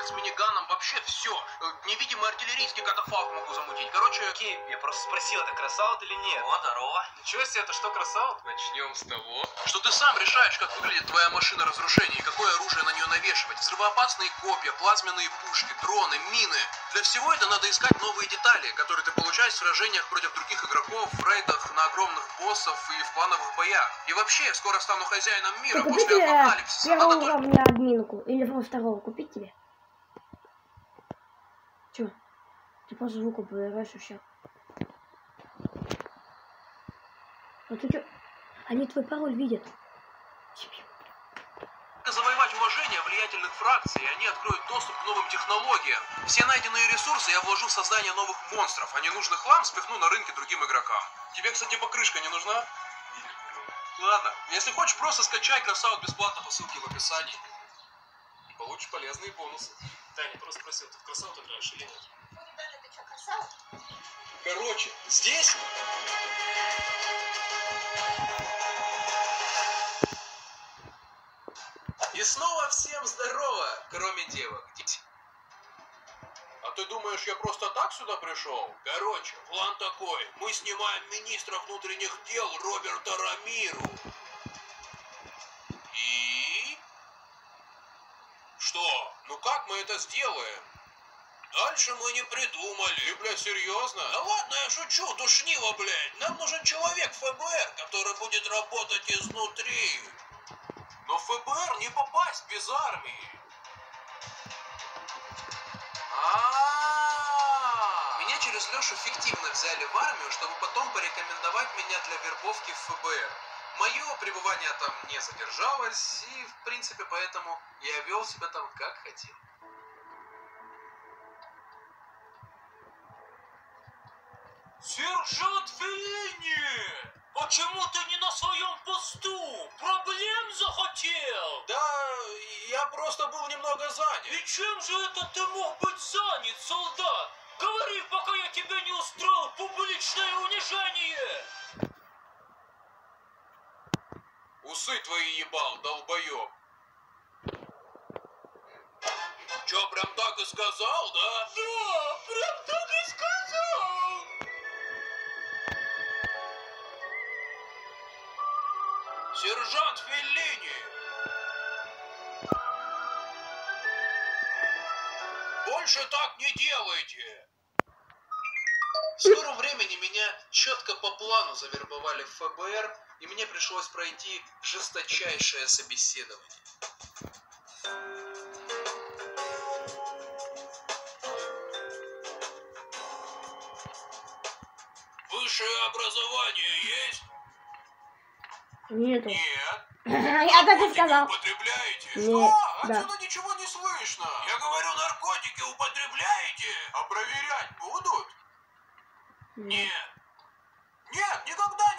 с миниганом, вообще все. Невидимый артиллерийский катафалк могу замутить. Короче... Окей, я просто спросил, это кросаут или нет. О, здорово. Ничего себе, это что, кросаут? Начнем с того, что ты сам решаешь, как выглядит твоя машина разрушения и какое оружие на нее навешивать. Взрывоопасные копья, плазменные пушки, дроны, мины. Для всего это надо искать новые детали, которые ты получаешь в сражениях против других игроков, в рейдах на огромных боссов и в плановых боях. И вообще, скоро стану хозяином мира после апокалипсиса. Первого уровня админку или второго купить тебе? Чё? Ты по звуку проверяешь и все. Ну ты чё? Они твой пароль видят. Завоевать уважение влиятельных фракций, и они откроют доступ к новым технологиям. Все найденные ресурсы я вложу в создание новых монстров, а ненужный хлам спихну на рынке другим игрокам. Тебе, кстати, покрышка не нужна? Ладно, если хочешь, просто скачай кросаут бесплатно по ссылке в описании. И получишь полезные бонусы. Таня, просто спросил, ты в кросаут играешь или нет? Даня, ты что, красава? Короче, здесь... И снова всем здорово, кроме девок. А ты думаешь, я просто так сюда пришел? Короче, план такой. Мы снимаем министра внутренних дел Роберта Рамиру. И... Что? Ну как мы это сделаем? Дальше мы не придумали. Ты, блядь, серьезно? Да ладно, я шучу, душнило, блядь. Нам нужен человек в ФБР, который будет работать изнутри. Но в ФБР не попасть без армии. Меня через Лешу фиктивно взяли в армию, чтобы потом порекомендовать меня для вербовки в ФБР. Мое пребывание там не задержалось, и, в принципе, поэтому я вел себя там как хотел. Сержант Феллини! Почему ты не на своем посту? Проблем захотел? Да, я просто был немного занят. И чем же это ты мог быть занят, солдат? Говори, пока я тебе не устроил публичное унижение! Усы твои ебал, долбоёб. Чё, прям так и сказал, да? Да, прям так и сказал! Сержант Феллини! Больше так не делайте! В скором времени меня четко по плану завербовали в ФБР, и мне пришлось пройти жесточайшее собеседование. Высшее образование есть? Нету. Нет. Я так и сказал. Употребляете? Нет, Что? да. Отсюда ничего не слышно. Я говорю, наркотики употребляете? А проверять будут? Нет. Нет, никогда